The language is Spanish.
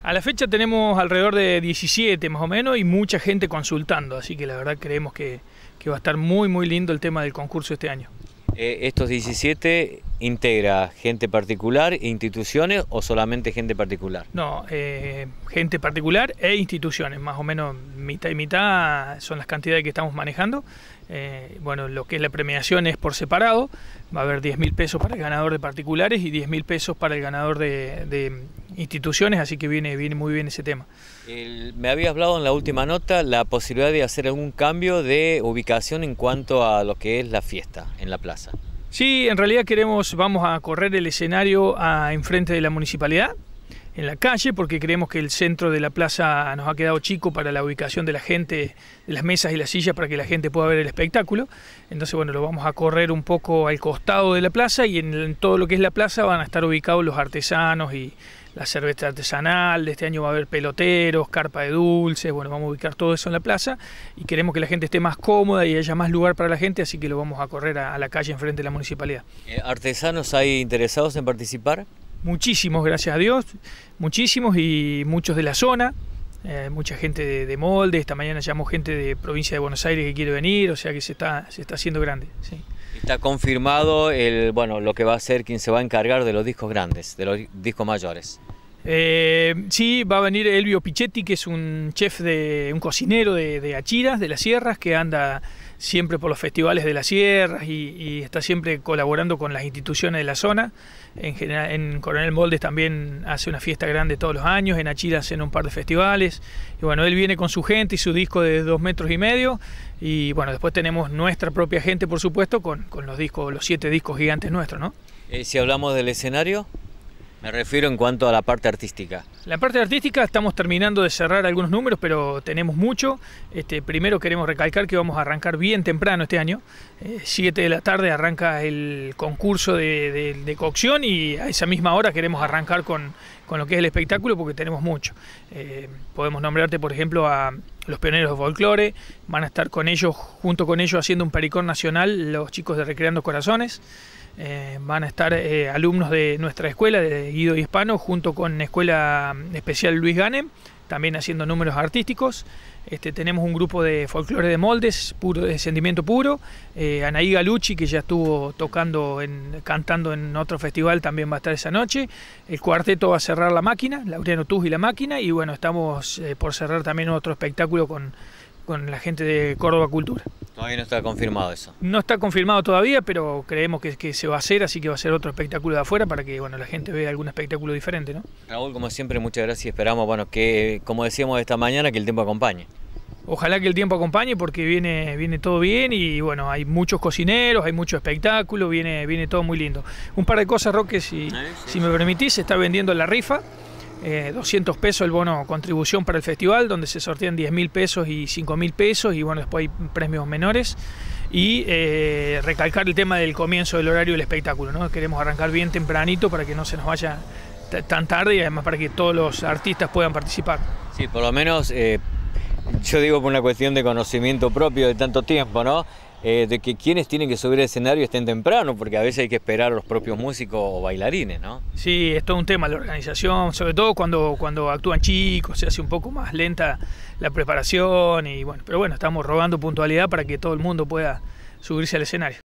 A la fecha tenemos alrededor de 17 más o menos y mucha gente consultando, así que la verdad creemos que va a estar muy lindo el tema del concurso este año. ¿Estos 17 integra gente particular, instituciones o solamente gente particular? No, gente particular e instituciones, más o menos mitad y mitad son las cantidades que estamos manejando. Bueno, lo que es la premiación es por separado, va a haber 10.000 pesos para el ganador de particulares y 10.000 pesos para el ganador de instituciones, así que viene muy bien ese tema. Me había hablado en la última nota la posibilidad de hacer algún cambio de ubicación en cuanto a lo que es la fiesta en la plaza. Sí, en realidad vamos a correr el escenario enfrente de la municipalidad, en la calle, porque creemos que el centro de la plaza nos ha quedado chico para la ubicación de la gente, de las mesas y las sillas para que la gente pueda ver el espectáculo. Entonces, bueno, lo vamos a correr un poco al costado de la plaza y en todo lo que es la plaza van a estar ubicados los artesanos y la cerveza artesanal. De este año va a haber peloteros, carpa de dulces, bueno, vamos a ubicar todo eso en la plaza y queremos que la gente esté más cómoda y haya más lugar para la gente, así que lo vamos a correr a la calle enfrente de la municipalidad. ¿Artesanos hay interesados en participar? Muchísimos, gracias a Dios, muchísimos y muchos de la zona, mucha gente de molde. Esta mañana llamó gente de provincia de Buenos Aires que quiere venir, o sea que se está haciendo grande. Sí. Está confirmado lo que va a ser quien se va a encargar de los discos grandes, de los discos mayores. Sí, va a venir Elvio Pichetti, que es un chef, un cocinero de Achiras, de las sierras, que anda siempre por los festivales de las sierras y está siempre colaborando con las instituciones de la zona. En general, en Coronel Moldes también hace una fiesta grande todos los años, en Achiras hacen un par de festivales. Y bueno, él viene con su gente y su disco de 2,5 metros. Y bueno, después tenemos nuestra propia gente, por supuesto, con los 7 discos gigantes nuestros, ¿no? Si hablamos del escenario, me refiero en cuanto a la parte artística. La parte artística estamos terminando de cerrar algunos números, pero tenemos mucho. Primero queremos recalcar que vamos a arrancar bien temprano este año. 7 de la tarde arranca el concurso de cocción y a esa misma hora queremos arrancar con lo que es el espectáculo porque tenemos mucho. Podemos nombrarte, por ejemplo, a los pioneros de folclore. Van a estar junto con ellos haciendo un pericón nacional los chicos de Recreando Corazones. Van a estar alumnos de nuestra escuela, de Guido y Hispano, junto con Escuela Especial Luis Ganem, también haciendo números artísticos. Tenemos un grupo de folclore de moldes, de sentimiento puro. Anaí Galucci, que ya estuvo cantando en otro festival, también va a estar esa noche. El cuarteto va a cerrar La Máquina, Laureano Tuz y La Máquina. Y bueno, estamos por cerrar también otro espectáculo con la gente de Córdoba Cultura. Todavía no está confirmado eso. No está confirmado todavía, pero creemos que se va a hacer, así que va a ser otro espectáculo de afuera para que la gente vea algún espectáculo diferente, ¿no? Raúl, como siempre, muchas gracias y esperamos que, como decíamos esta mañana, que el tiempo acompañe. Ojalá que el tiempo acompañe porque viene todo bien y bueno, hay muchos cocineros, hay mucho espectáculo, viene todo muy lindo. Un par de cosas, Roque, si me permitís, se está vendiendo la rifa. 200 pesos el bono contribución para el festival, donde se sortean 10.000 pesos y 5.000 pesos y bueno, después hay premios menores. Y recalcar el tema del comienzo del horario del espectáculo, ¿no? Queremos arrancar bien tempranito para que no se nos vaya tan tarde y además para que todos los artistas puedan participar. Sí, por lo menos yo digo por una cuestión de conocimiento propio de tanto tiempo, ¿no? De que quienes tienen que subir al escenario estén temprano, porque a veces hay que esperar a los propios músicos o bailarines, ¿no? Sí, es todo un tema la organización, sobre todo cuando actúan chicos, se hace un poco más lenta la preparación y bueno, pero bueno, estamos rogando puntualidad para que todo el mundo pueda subirse al escenario.